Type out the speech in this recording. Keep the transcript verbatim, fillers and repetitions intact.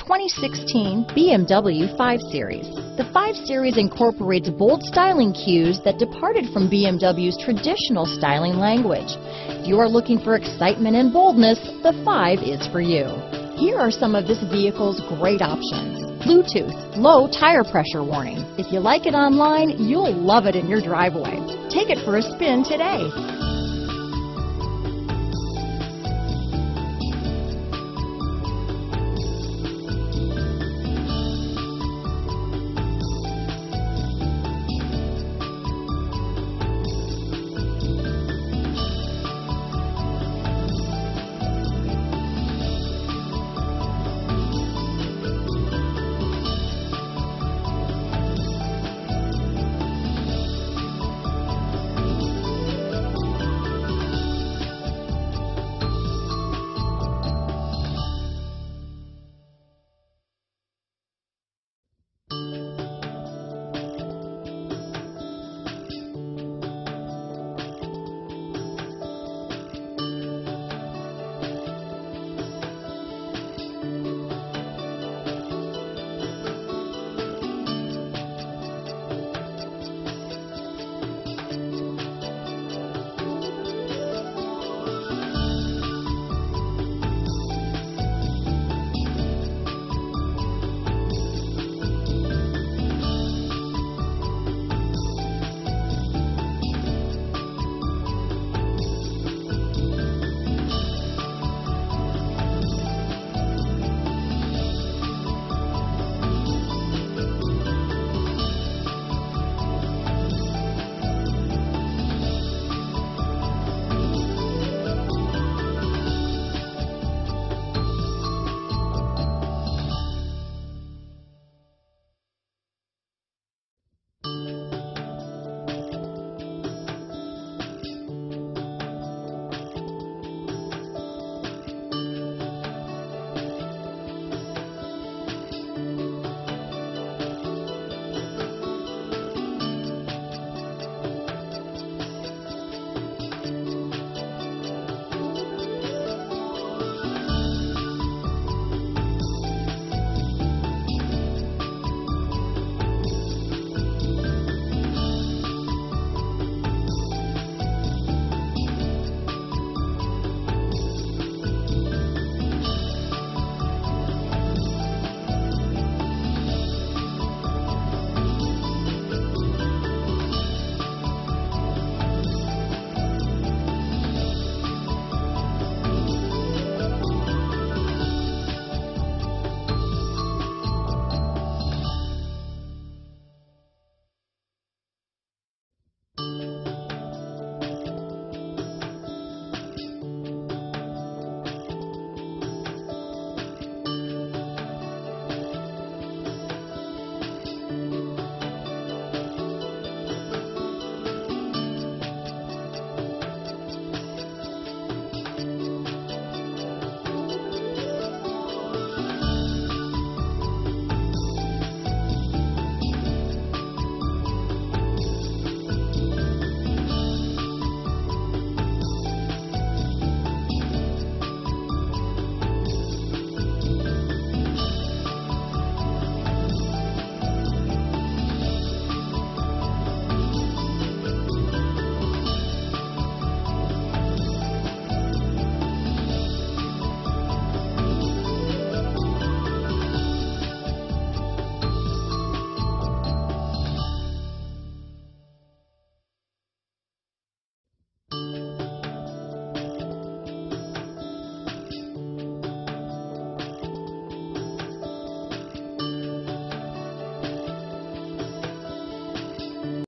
twenty sixteen B M W five series. The five series incorporates bold styling cues that departed from B M W's traditional styling language. If you are looking for excitement and boldness, the five is for you. Here are some of this vehicle's great options: Bluetooth, low tire pressure warning. If you like it online, you'll love it in your driveway. Take it for a spin today.